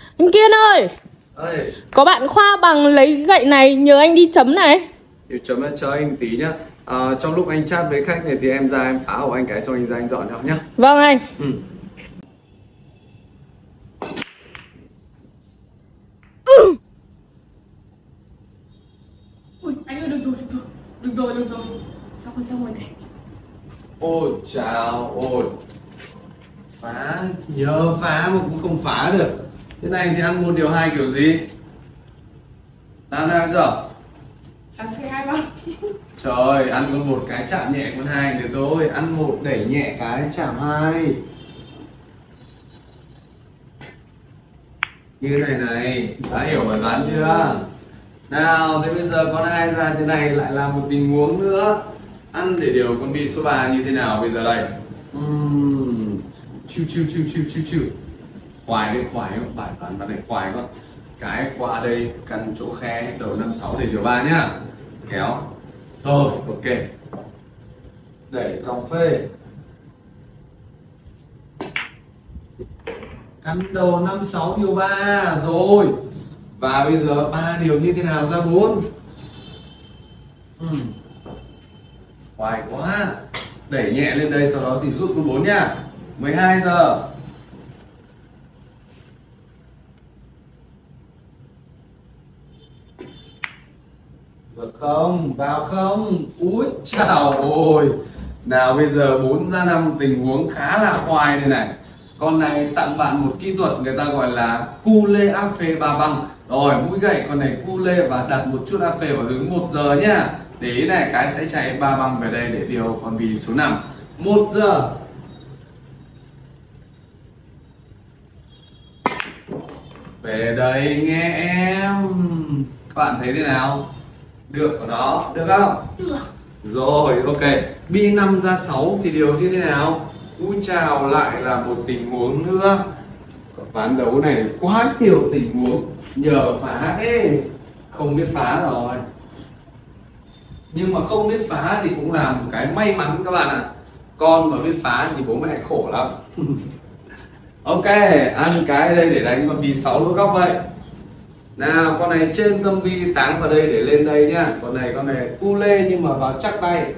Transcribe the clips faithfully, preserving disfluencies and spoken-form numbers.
Anh Kiên ơi, Ơi, có bạn khoa bằng lấy gậy này nhờ anh đi chấm này. thì chấm cho anh tí nhá. À, trong lúc anh chat với khách này thì em ra em phá hộ anh cái xong anh ra anh dọn nhá. Vâng anh. Ừ. Ui, anh ơi đừng rồi, đừng rồi, đừng rồi, đừng rồi. Xong rồi, xong rồi này. Ôi chào, ôi phá, nhớ phá mà cũng không phá được. Thế này thì ăn một điều hai kiểu gì? Nào nào giờ. Sáng xe hai băng. Trời, ăn con một cái chạm nhẹ con hai nữa thôi. Ăn một đẩy nhẹ cái chạm hai. Như này này, đã hiểu bài toán chưa? Nào, thế bây giờ con hai ra thế này lại là một tình huống nữa. Ăn để điều con bi số ba như thế nào bây giờ đây? Uhm. Chiu chiu chiu chiu chiu chiu. Khoái đấy, khoái không? Bài toán bài này khoái quá. Cái qua đây căn chỗ khe đầu năm sáu để điều ba nhá. Kéo. Rồi, ok. Đẩy còng phê. Căn đầu năm sáu điều ba rồi. Và bây giờ ba điều như thế nào ra bốn? uhm. Hoài quá. Đẩy nhẹ lên đây sau đó thì rút con bốn nhá. Mười hai giờ. Được không? Vào không? Úi chào ôi. Nào bây giờ bốn ra năm tình huống khá là khoai đây này. Con này tặng bạn một kỹ thuật người ta gọi là cu lê áp phê ba băng. Rồi mũi gậy con này cu lê và đặt một chút áp phê vào hướng một giờ nhá. Để ý này, cái sẽ chạy ba băng về đây để điều con bì số năm. Một giờ. Về đây nghe em. Các bạn thấy thế nào? Được của nó, được không? Được. Rồi, ok. Bi năm ra sáu thì điều như thế nào? Ui chào, lại là một tình huống nữa. Ván đấu này quá nhiều tình huống. Nhờ phá thế. Không biết phá rồi. Nhưng mà không biết phá thì cũng là một cái may mắn các bạn ạ. Con mà biết phá thì bố mẹ khổ lắm. Ok, ăn cái đây để đánh con bi sáu lỗ góc vậy. Nào, con này trên tâm bi táng vào đây để lên đây nhá. Con này con này cu lê nhưng mà vào chắc tay.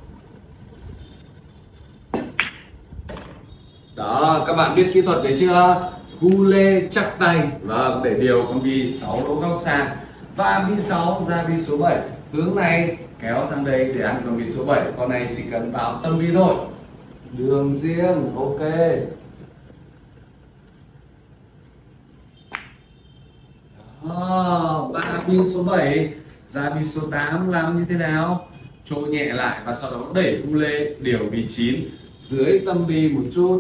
Đó, các bạn biết kỹ thuật đấy chưa? Cu lê chắc tay. Vâng, để điều con bi sáu lỗ góc sang. Và bi sáu ra bi số bảy. Hướng này kéo sang đây để ăn con bi số bảy. Con này chỉ cần vào tâm bi thôi. Đường riêng, ok. Ba bi số bảy ra bi số tám làm như thế nào? Trôi nhẹ lại và sau đó đẩy cu lê điều bi chín dưới tâm bi một chút.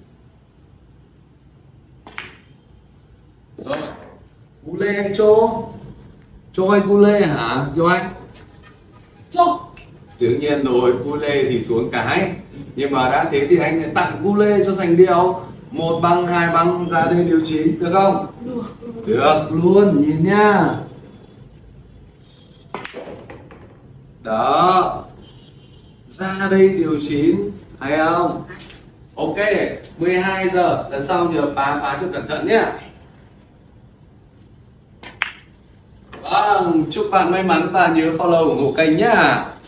Rồi, cu lê anh trô. Trô hay cu lê hả? Rồi anh? Trô. Đương nhiên rồi, cu lê thì xuống cái. Nhưng mà đã thế thì anh lại tặng cu lê cho giành điều. Một băng, hai băng ra đây điều chín, được không? Được. Được luôn, nhìn nhá. Đó. Ra đây điều chín, thấy không? Ok, mười hai giờ, lần sau nhờ phá phá cho cẩn thận nhé. Vâng, chúc bạn may mắn và nhớ follow ủng hộ kênh nhá.